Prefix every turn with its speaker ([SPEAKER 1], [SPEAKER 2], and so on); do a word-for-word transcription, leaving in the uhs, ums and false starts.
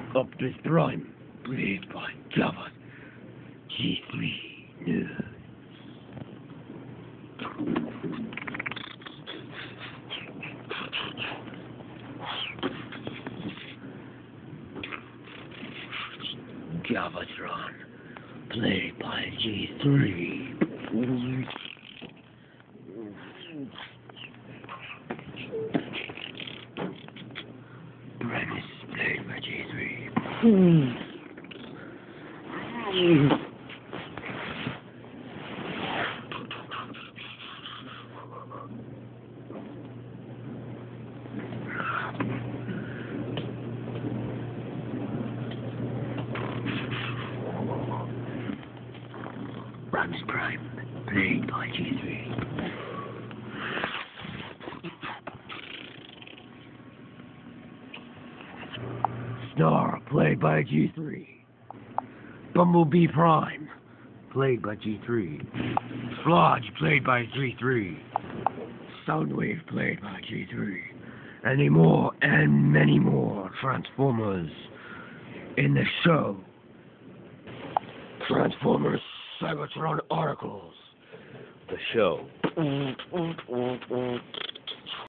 [SPEAKER 1] Optimus Prime, played by Java G three News. Cybertron, played by G three. Premise, played by G three. Optimus Prime, played by G three. Star, played by G three. Bumblebee Prime, played by G three. Sludge, played by G three. Soundwave, played by G three. Any more and many more Transformers in the show. Transformers Cybertron Articles. The show.